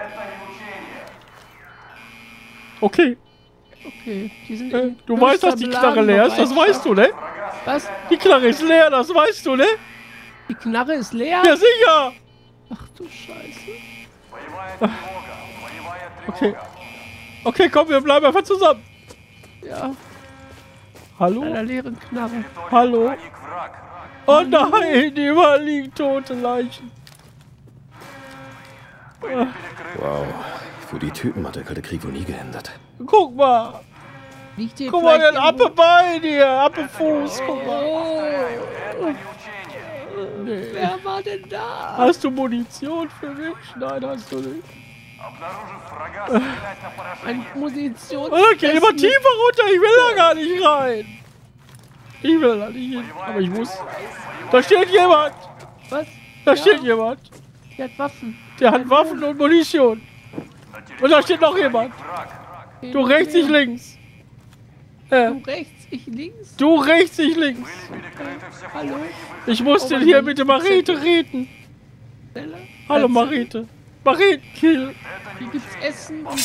Okay. Okay, die sind Du weißt, dass die Knarre leer ist, das weißt du, ne? Was? Die Knarre ist leer, das weißt du, ne? Die Knarre ist leer? Ja, sicher! Ach du Scheiße. Okay. Okay, komm, wir bleiben einfach zusammen. Ja, Hallo? einer leeren Knarre. Hallo? Oh nein, überall liegen tote Leichen. Wow. Für die Typen hat der Kalte Krieg wohl nie geendet. Guck mal. Liegt hier Guck mal, vielleicht den Appe Bein hier, Appe Fuß. Guck mal. Nee. Wer war denn da? Hast du Munition für mich? Nein, hast du nicht. Ein Munition. Oh, da geht immer tiefer runter, ich will da gar nicht rein. Ich will da nicht hin, aber ich muss. Da steht jemand. Was? Da steht jemand. Der hat Waffen. Der hat Waffen und Munition. Und da steht noch jemand. Du rechts, ich links. Du rechts, ich links. Du rechts, ich links. Hallo? Ich muss den hier mit der Marete reden. Stelle? Hallo Marete. Marete, kill. Hier gibt's Essen und...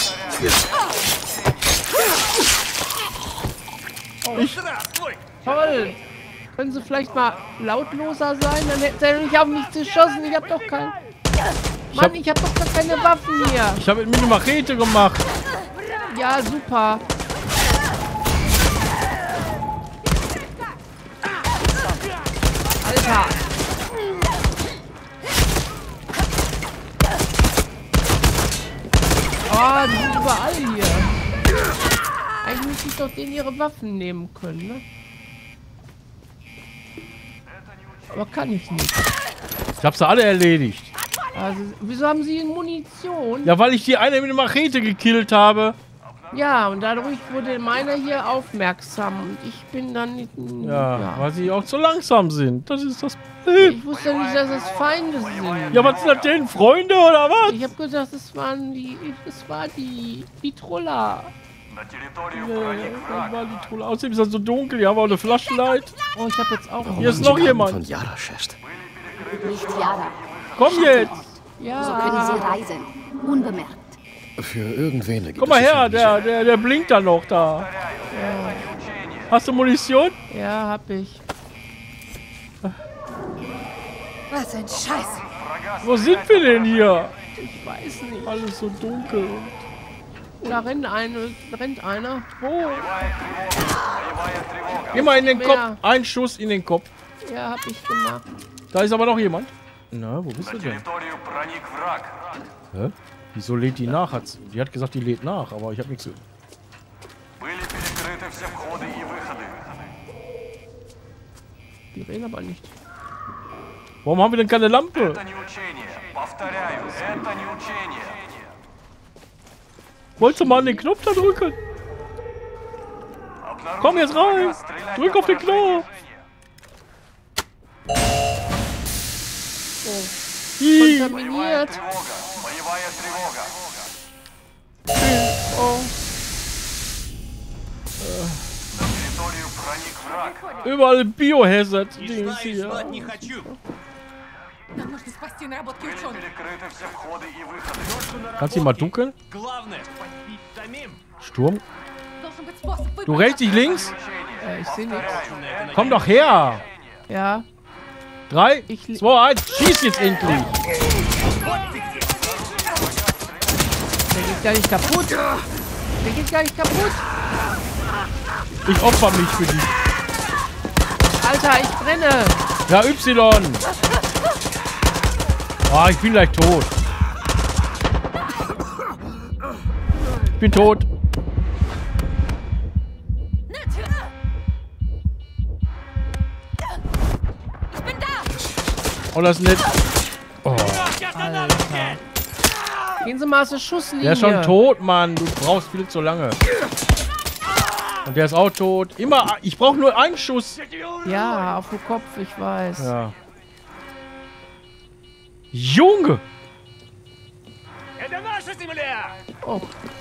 Toll! Können Sie vielleicht mal lautloser sein? Dann hätten Sie nicht auf mich geschossen. Ich hab doch kein... Mann, ich hab doch gar keine Waffen hier. Ich habe mit der Marete gemacht. Ja, super. Alter. Oh, die sind überall hier. Eigentlich müsste ich doch denen ihre Waffen nehmen können, ne? Aber kann ich nicht. Ich habe sie alle erledigt. Also, wieso haben sie Munition? Ja, weil ich die eine mit der Machete gekillt habe. Ja, und dadurch wurde meiner hier aufmerksam. Und ich bin dann nicht... Ja, weil sie auch zu langsam sind. Das ist das Problem. Ich wusste nicht, dass es Feinde sind. Ja, was sind das denn? Freunde oder was? Ich habe gedacht, das waren die... Das war die Troller. Das war die Trulle. Außerdem ist das so dunkel. Die haben auch eine Flashlight. Oh, ich habe jetzt auch... Hier ist noch jemand. Von Yara schätzt. Nicht Yara. Komm jetzt. So können sie Ja, reisen. Unbemerkt. Für irgendwen gibt Komm mal es her. sicher Der blinkt da noch da. Hast du Munition? ja, hab ich. Was ein Scheiß. Wo sind wir denn hier? Ich weiß nicht. Alles so dunkel. Da rennt einer. Wo? Geh mal in den Wer? Kopf. Ein Schuss in den Kopf. Ja, hab ich gemacht. Da ist aber noch jemand. Na, wo bist du denn? Hä? Wieso lädt die nach? Die hat gesagt, die lädt nach, aber ich habe nichts gehört. Die reden aber nicht. Warum haben wir denn keine Lampe? Wolltest du mal an den Knopf da drücken? Komm jetzt rein! Drück auf den Knopf! Ih, Kontaminiert. Oh. überall Biohazard-Dings hier. Нам нужно спасти наработки ученых. Kannst du ihn mal dunkeln? Главное спасти самим. Sturm? Должен быть способ Du выбраться. rechts, ich links? Ich sehe nichts. Komm doch her! Ja. 3, Ich- 2, 1, schieß jetzt endlich! Der geht gar nicht kaputt. Der geht gar nicht kaputt. Ich opfer mich für dich. Alter, ich brenne. Ja, Y! Oh, ich bin gleich tot. Ich bin tot. Ich bin da. Oh, das ist nett. Oh, Gehen Sie mal aus der Schusslinie. der ist schon tot, Mann. Du brauchst viel zu lange. Und der ist auch tot. Immer, ich brauche nur einen Schuss. Ja, auf den Kopf, ich weiß. Ja. Junge! Oh.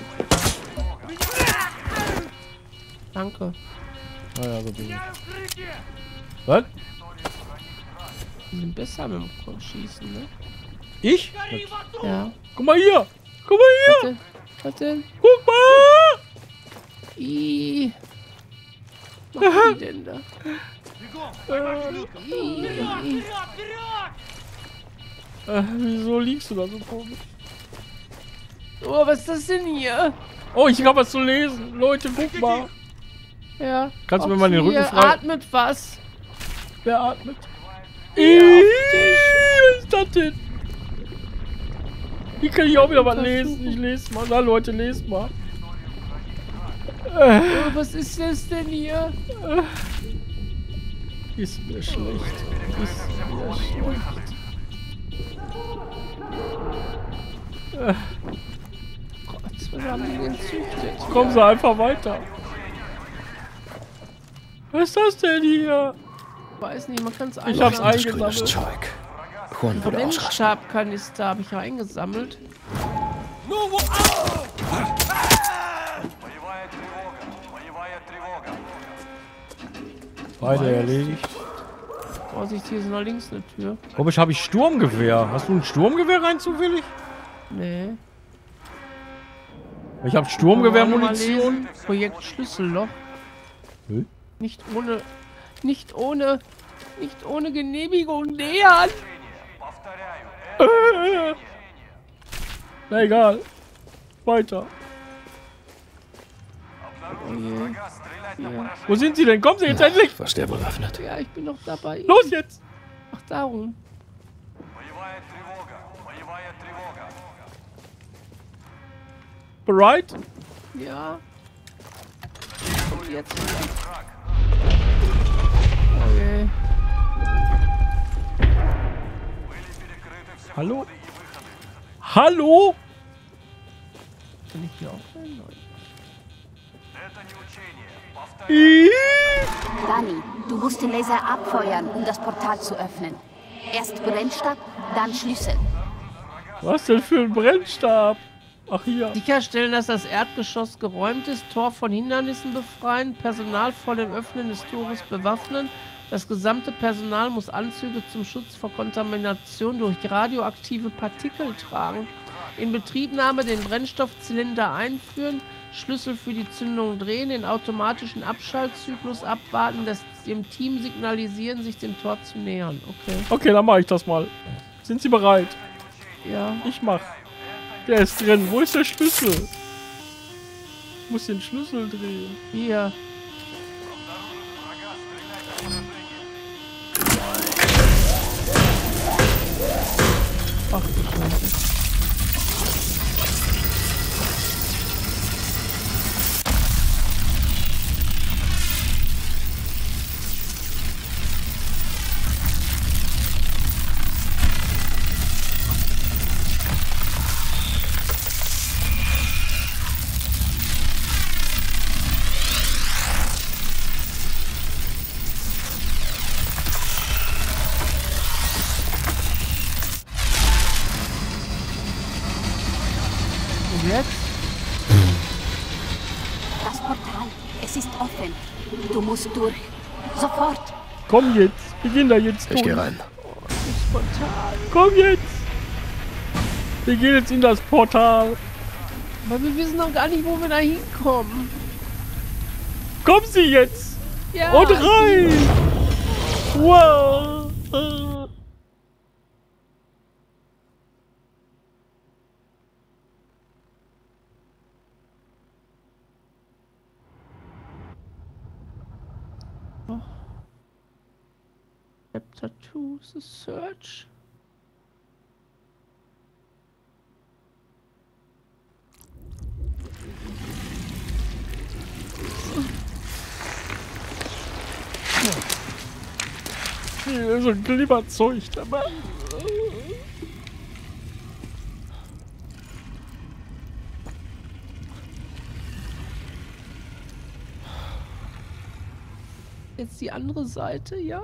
Danke. Naja, so bin ich. Was? Die sind besser mit dem Schießen, ne? Ich? Ja. Guck mal hier! Guck mal hier. Was denn? Guck mal. Was macht die denn da? Wieso liegst du da so komisch? Oh, was ist das denn hier? Oh, ich habe was zu lesen. Leute, guck mal. Ja. Kannst du mir mal den Rücken hier frei... atmet was. Wer atmet? Ja, Was ist das denn? Hier kann ich auch wieder was lesen. Ich lese mal. Na Leute, lest mal. Oh, was ist das denn hier? Ist mir schlecht. Ist mir schlecht. Gott, was haben die denn züchtet? Kommen Sie einfach weiter. Was ist das denn hier? Weiß nicht, man kann es Ich hab's Das grünes eingesammelt. Zeug. Juan würde ausrasten. Brennstabkanister habe ich eingesammelt. Beide erledigt. Vorsicht, hier ist noch links eine Tür. Komisch, habe ich Sturmgewehr. Hast du ein Sturmgewehr rein zufällig? Nee. Ich habe Sturmgewehrmunition. Projekt Schlüsselloch. Hm? Nicht ohne Genehmigung nähern. Na egal. Weiter. Oh je. Ja. Wo sind Sie denn? Kommen Sie jetzt endlich! Was der wohl öffnet. Ja, ich bin noch dabei. Los jetzt! Ach, darum. Bereit? Ja. Und jetzt wieder. Okay. Hallo? Hallo? Kann ich hier auch rein? Nein. Dani, du musst den Laser abfeuern, um das Portal zu öffnen. Erst Brennstab, dann Schlüssel. Was denn für ein Brennstab? Ach hier. Sicherstellen, dass das Erdgeschoss geräumt ist, Tor von Hindernissen befreien, Personal vor dem Öffnen des Tores bewaffnen. Das gesamte Personal muss Anzüge zum Schutz vor Kontamination durch radioaktive Partikel tragen. In Betriebnahme den Brennstoffzylinder einführen, Schlüssel für die Zündung drehen, den automatischen Abschaltzyklus abwarten, dem Team signalisieren, sich dem Tor zu nähern. Okay. Okay, dann mache ich das mal. Sind Sie bereit? Ja. Ich mach. Der ist drin. Wo ist der Schlüssel? Ich muss den Schlüssel drehen. Hier. Ach du Scheiße. Jetzt? Das Portal, es ist offen. Du musst durch. Sofort. Komm jetzt. Wir gehen da jetzt Ich gehe durch. rein. Spontan. Komm jetzt. Wir gehen jetzt in das Portal. Aber wir wissen noch gar nicht, wo wir da hinkommen. Kommen Sie jetzt. Ja. Und rein. Wow. Chapter 2, The Search. Hier ist so ein Glibberzeug dabei. Jetzt die andere Seite, ja?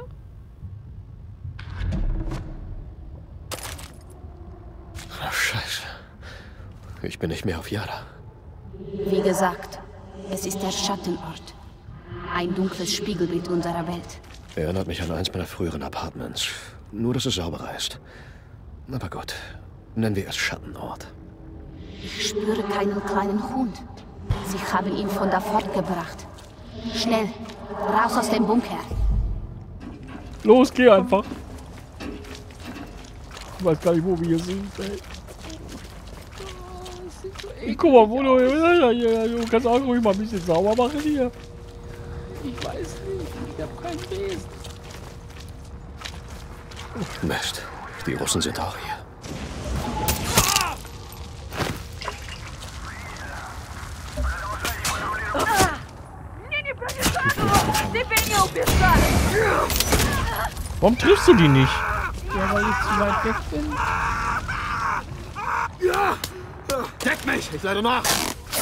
Ach, Scheiße. Ich bin nicht mehr auf Yara. Wie gesagt, es ist der Schattenort. Ein dunkles Spiegelbild unserer Welt. Erinnert mich an eins meiner früheren Apartments. Nur, dass es sauberer ist. Aber gut, nennen wir es Schattenort. Ich spüre keinen kleinen Hund. Sie haben ihn von da fortgebracht. Schnell, raus aus dem Bunker. Los, geh einfach. Ich weiß gar nicht, wo wir hier sind, ey. Guck mal, wo du kannst auch ruhig mal ein bisschen sauber machen hier. Ich weiß nicht, ich hab keinen Besen. Mist, die Russen sind auch hier. Warum triffst du die nicht? Ja, weil ich zu weit weg bin. Deck mich, ich leide nach.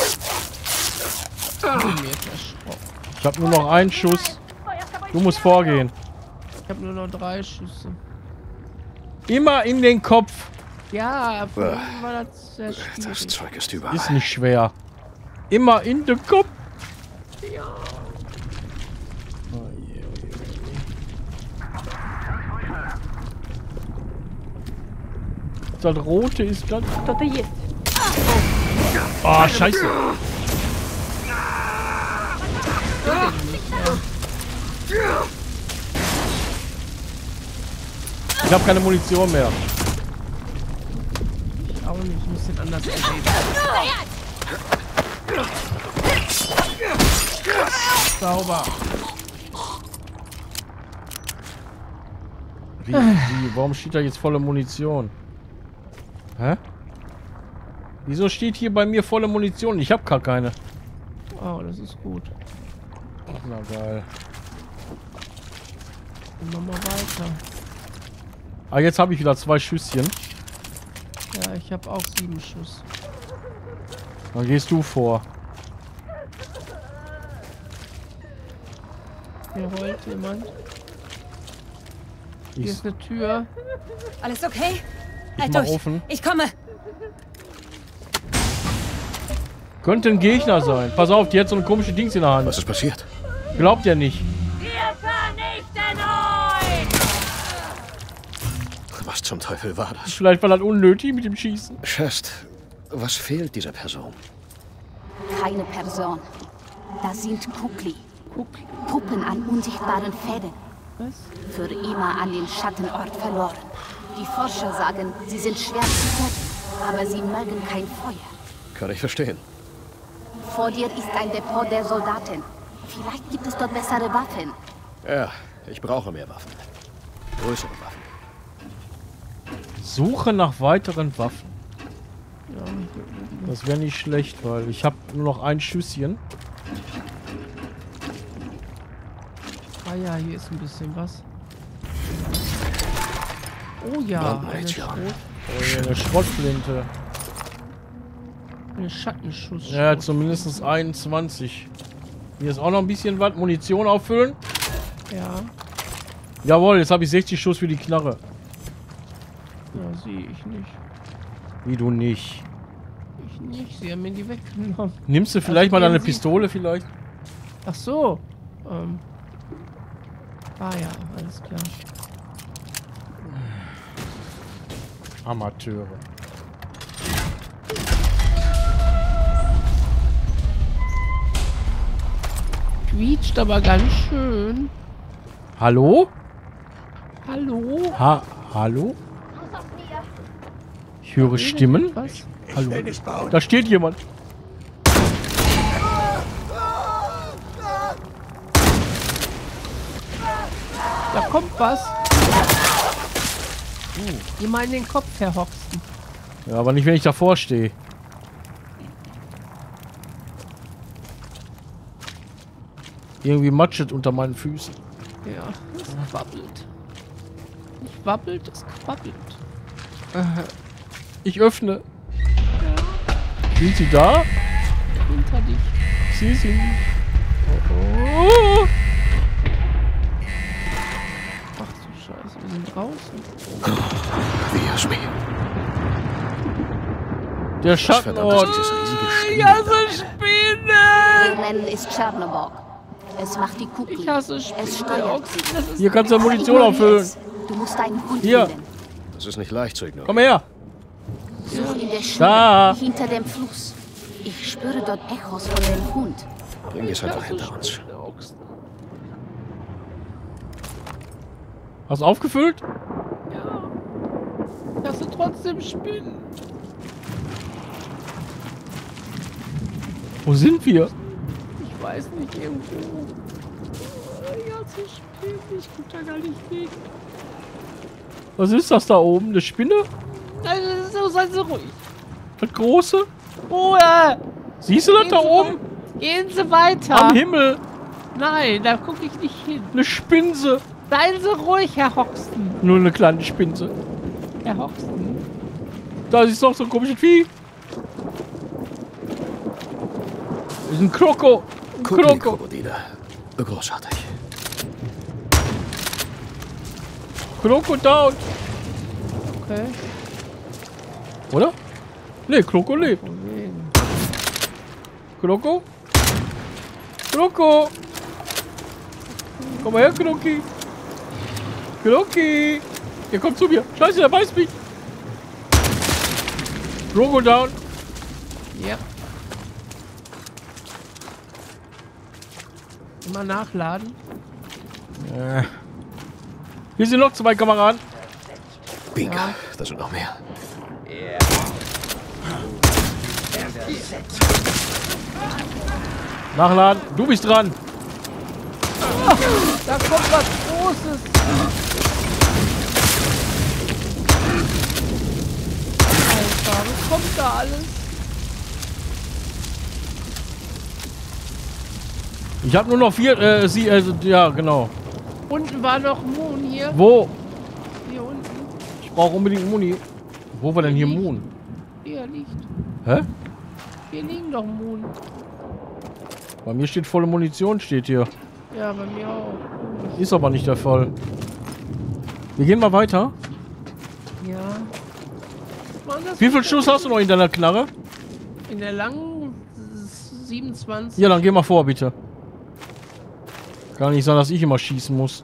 Ich habe nur noch einen Schuss. Du musst vorgehen. Ich habe nur noch 3 Schüsse. Immer in den Kopf. Ja, vorhin war das sehr Das schwierig. Zeug ist überall. Ist nicht schwer. Immer in den Kopf. Ja. Das Rote ist das. Ah, scheiße. Ich habe keine Munition mehr. Ich auch nicht, ich muss den anders erleben. Sauber. Wie? Warum steht da jetzt volle Munition? Hä? Wieso steht hier bei mir volle Munition? Ich habe gar keine. Oh, das ist gut. Na geil. Dann machen wir weiter. Ah, jetzt habe ich wieder 2 Schüsschen. Ja, ich habe auch 7 Schuss. Dann gehst du vor. Hier rollt jemand. Hier Ich ist eine Tür. Alles okay? Halt mach durch. offen. Ich komme. Könnte ein Gegner sein. Pass auf, die hat so ein komisches Ding in der Hand. Was ist passiert? Glaubt ihr nicht? Wir vernichten euch! Was zum Teufel war das? Vielleicht war das unnötig mit dem Schießen. Chest, was fehlt dieser Person? Keine Person. Das sind Kukli. Puppen an unsichtbaren Fäden. Was? Für immer an den Schattenort verloren. Die Forscher sagen, sie sind schwer zu töten, aber sie mögen kein Feuer. Kann ich verstehen. Vor dir ist ein Depot der Soldaten. Vielleicht gibt es dort bessere Waffen. Ja, ich brauche mehr Waffen. Größere Waffen. Suche nach weiteren Waffen. Ja, Das wäre nicht schlecht, weil ich habe nur noch ein Schüsschen. ah ja, hier ist ein bisschen was. Oh ja, eine, Oh, ja, eine Schrottflinte. eine Schattenschuss. Ja, zumindest 21. Hier ist auch noch ein bisschen was. Munition auffüllen. Ja, Jawohl, jetzt habe ich 60 Schuss für die Knarre. ja, sehe ich nicht. Wie du nicht. Ich nicht, sie haben mir die weggenommen. Nimmst du vielleicht Also mal deine gehen Sie- Pistole vielleicht? Ach so. Ah ja, alles klar. Amateure. Quietscht aber ganz schön. Hallo? Hallo? Hallo? Ich höre Stimmen. Was? Hallo. Da steht jemand. Da kommt was. Immer in den Kopf verhoxten. Ja, aber nicht, wenn ich davor stehe. Irgendwie matschet unter meinen Füßen. Ja, es wabbelt. Nicht wabbelt, es quabbelt. Ich öffne. Sind sie da? Hinter dich. Sie sind. Oh. Ach du Scheiße, wir sind draußen. Wie Jasmin. Der Was verdammt Schattenort. ist dieses riesige Spiel? Ich hasse Spinnen! Wir nennen es Tschernobog. Es macht die Kukli. Ich hasse Es Spinnen. steuert sie. Das ist Hier kannst du Munition Ignoriere auffüllen. es. Du musst deinen Hund Hier. finden. Das ist nicht leicht zu ignorieren. Komm her. Such in der Da. Schule, hinter dem Fluss. Ich spüre dort Echos von dem Hund. Bring es einfach hinter uns. Hast du aufgefüllt? Ja. Das sind trotzdem Spinnen. Wo sind wir? Ich weiß nicht, irgendwo. Ja, sie spinnen. Ich guck da gar nicht hin. Was ist das da oben? Eine Spinne? Also, seien Sie ruhig. Das große? Ruhe! Siehst du das Gehen da Sie oben? Gehen Sie weiter. Am Himmel. Nein, da gucke ich nicht hin. Eine Spinse. Seien Sie ruhig, Herr Hoxton. Nur eine kleine Spinse. Herr Hoxton. Da ist doch so ein komisches Vieh. Das ist ein Kroko. Ein Kroko. Krokodile. Großartig. Kroko down. Okay. Oder? Nee, Kroko lebt. Von wegen. Kroko? Kroko! Komm mal her, Kroki! Kroki! Der kommt zu mir. Scheiße, der beißt mich. Kroko down. Ja. Immer nachladen. Hier sind noch 2 Kameraden. Bingo. Ja. Da sind noch mehr. Nachladen. Du bist dran. Da kommt was Großes. Alter, was kommt da alles? Ich habe nur noch 4. Ja, genau. Unten war noch Moon hier. Wo? Hier unten. Ich brauche unbedingt Muni. Wo war denn hier Moon? Hier liegt. Hä? Hier liegen doch Moon. Bei mir steht volle Munition, steht hier. Ja, bei mir auch. Ist aber nicht der Fall. Wir gehen mal weiter. Ja. Mann, das Wie viel Schuss hast du noch in deiner Knarre? in der langen 27. Ja, dann geh mal vor, bitte. Kann nicht sein, dass ich immer schießen muss.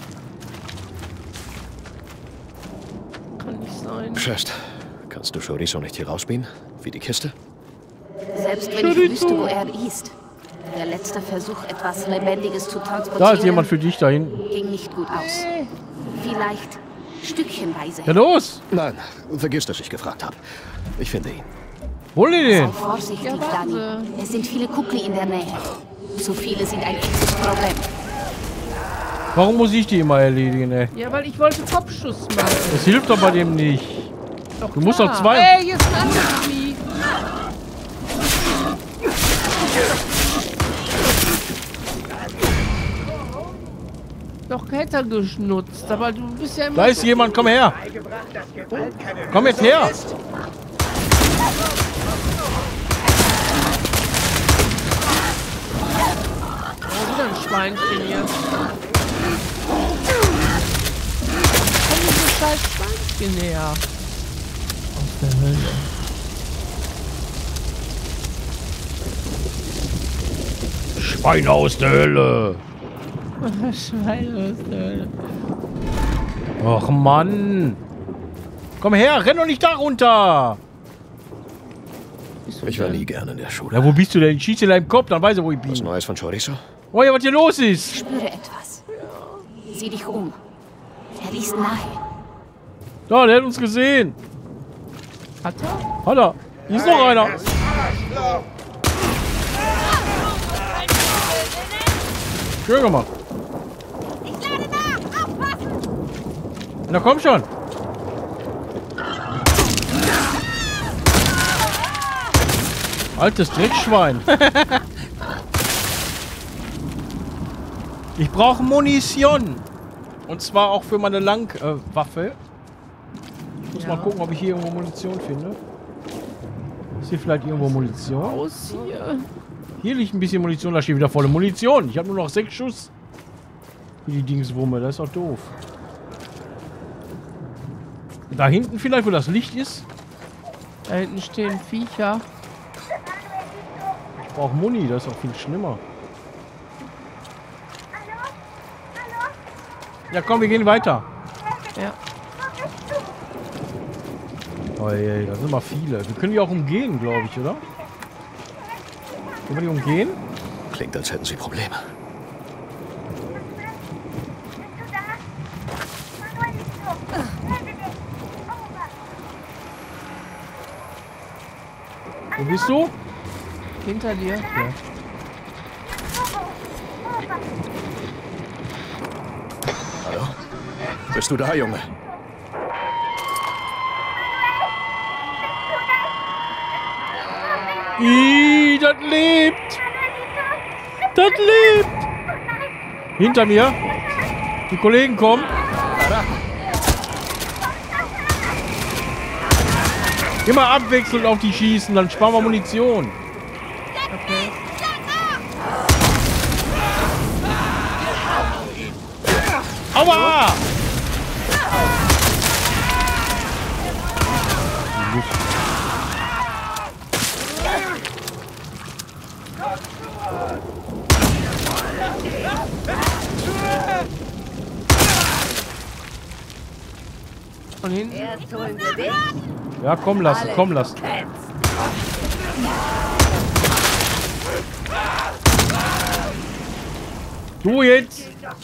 Kann nicht sein. Schwester, kannst du Chorizo nicht hier rausbeamen? Wie die Kiste? Selbst wenn ich wüsste, wo er ist. Der letzte Versuch, etwas Lebendiges zu transportieren, Da ist jemand für dich da hinten. ging nicht gut aus. Vielleicht stückchenweise. Ja, los! Nein, vergiss, dass ich gefragt habe. Ich finde ihn. Hol dir Sei den! vorsichtig, Ja, warten Dani. Es sind viele Kukli in der Nähe. Zu viele sind ein echtes Problem. Warum muss ich die immer erledigen, ey? Ja, weil ich wollte Kopfschuss machen. Das hilft doch bei dem nicht. Doch Du musst klar. doch 2. Ey, hier ist ein anderes Vieh. Doch Ketter geschnutzt, aber du bist ja immer... Da ist jemand, komm her! Komm jetzt her! Oh, wieder ein Schweinchen hier. Komm diese scheiß Schweinchen her. Aus der Hölle. Schweine aus der Hölle! Schweine aus der Hölle. Och Mann! Komm her, renn doch nicht da runter! Ich war nie gerne in der Schule. Ja, wo bist du denn? Ich schieße dir in deinem Kopf, dann weiß er, wo ich Was bin. Neues von Chorizo? Oh ja, was hier los ist! Ich spüre etwas. Sieh dich um. Er ist nahe. Da, der hat uns gesehen. Hat er? Hat er. Hier ist noch einer. Schön gemacht. Ich lade nach! Aufpassen! Na komm schon. Altes Dreckschwein. Ich brauche Munition. Und zwar auch für meine Langwaffe. Ich muss mal gucken, ob ich hier irgendwo Munition finde. Ist hier vielleicht irgendwo Munition? Aus hier. Hier liegt ein bisschen Munition, da steht wieder volle Munition. Ich habe nur noch 6 Schuss. Wie die Dingswumme, das ist doch doof. Da hinten vielleicht, wo das Licht ist. Da hinten stehen Viecher. Ich brauche Muni, das ist auch viel schlimmer. Ja komm, wir gehen weiter. Ja. Oh je, da sind mal viele. Wir können die auch umgehen, glaube ich, oder? Können wir die umgehen? Klingt, als hätten sie Probleme. Wo bist du? Hinter dir. Ja. Hallo? Bist du da, Junge? Ih, das lebt! Das lebt! Hinter mir. Die Kollegen kommen. Immer abwechselnd auf die schießen, dann sparen wir Munition. Okay. Aua! Von hinten. Jetzt holen wir dich. Ja, komm lassen, komm lassen. Du jetzt!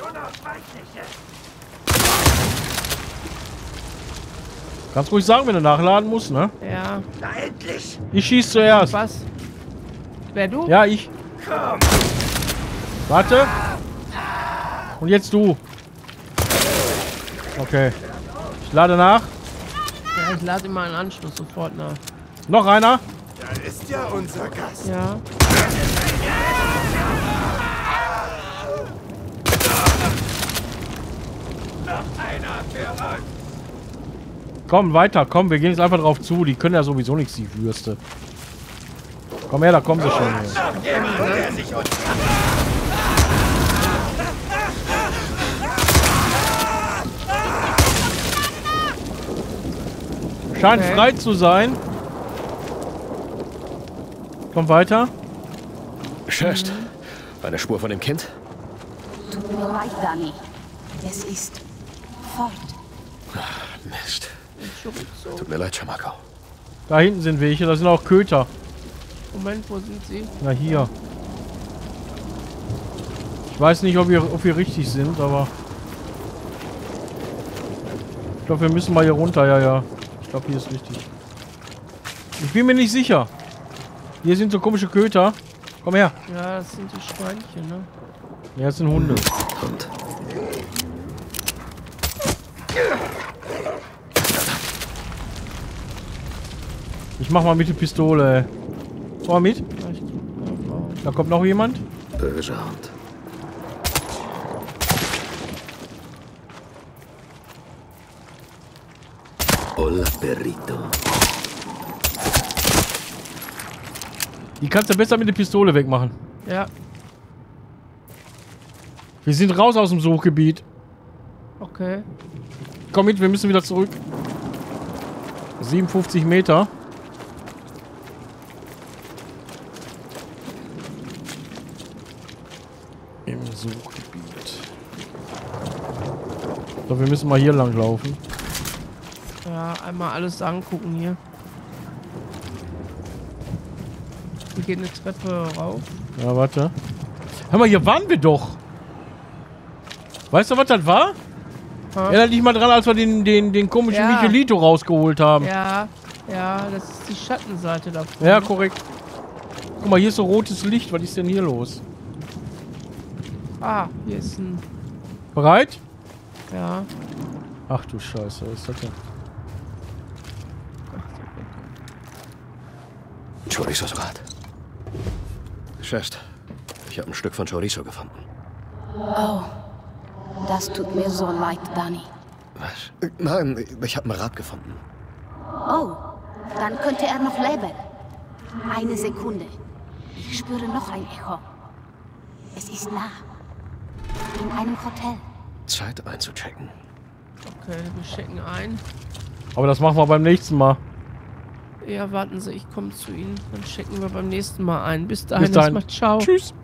Kannst ruhig sagen, wenn du nachladen musst, ne? Ja. Ich schieß zuerst. Was? Wer du? Ja, ich. Warte. Und jetzt du. Okay. Ich lade nach. Ja, ich lade immer einen Anschluss sofort nach. Noch einer. Da ist ja unser Gast. Ja. Komm, weiter, komm, wir gehen jetzt einfach drauf zu. Die können ja sowieso nichts, die Würste. Komm her, da kommen sie schon. Scheint Okay. frei zu sein. Komm weiter. Scherst. Eine Spur von dem Kind? Tut mir leid, Danny. Es ist fort. Mist. Chorizo. Tut mir leid, Schamako. Da hinten sind welche, da sind auch Köter. Moment, wo sind sie? Na hier. Ich weiß nicht, ob wir richtig sind, aber... Ich glaube, wir müssen mal hier runter, ja. Ich glaube, hier ist richtig. Ich bin mir nicht sicher. Hier sind so komische Köter. Komm her. Ja, das sind die Schweinchen, ne? Ja, das sind Hunde. Und Ich mach mal mit der Pistole, ey. Komm mal mit. Vielleicht, Da kommt noch jemand. böser Hund. Hola, Perrito. Die kannst du besser mit der Pistole wegmachen. ja, Wir sind raus aus dem Suchgebiet. okay. Komm mit, wir müssen wieder zurück. 57 Meter. Im Suchgebiet. So, wir müssen mal hier lang laufen. Ja, einmal alles angucken hier. Wir gehen eine Treppe rauf. Ja, warte. Hör mal, hier waren wir doch. Weißt du, was das war? Ha? Erinnert dich mal dran, als wir den komischen Ja. Michelito rausgeholt haben. Ja, ja, das ist die Schattenseite davon. Ja, korrekt. Guck mal, hier ist so rotes Licht. Was ist denn hier los? Ah, hier ist ein... Bereit? Ja. Ach du Scheiße, was ist das denn? Chorizos Rad. Scherst. Ich habe ein Stück von Chorizo gefunden. Oh, das tut mir so leid, Danny. Was? Nein, ich habe ein Rad gefunden. Oh, dann könnte er noch leben. Eine Sekunde. Ich spüre noch ein Echo. Es ist nah. In einem Hotel. Zeit einzuchecken. Okay, wir checken ein. Aber das machen wir beim nächsten Mal. Ja, warten Sie, ich komme zu Ihnen. Dann checken wir beim nächsten Mal ein. Bis dahin, Bis dahin. erstmal ciao. Tschüss.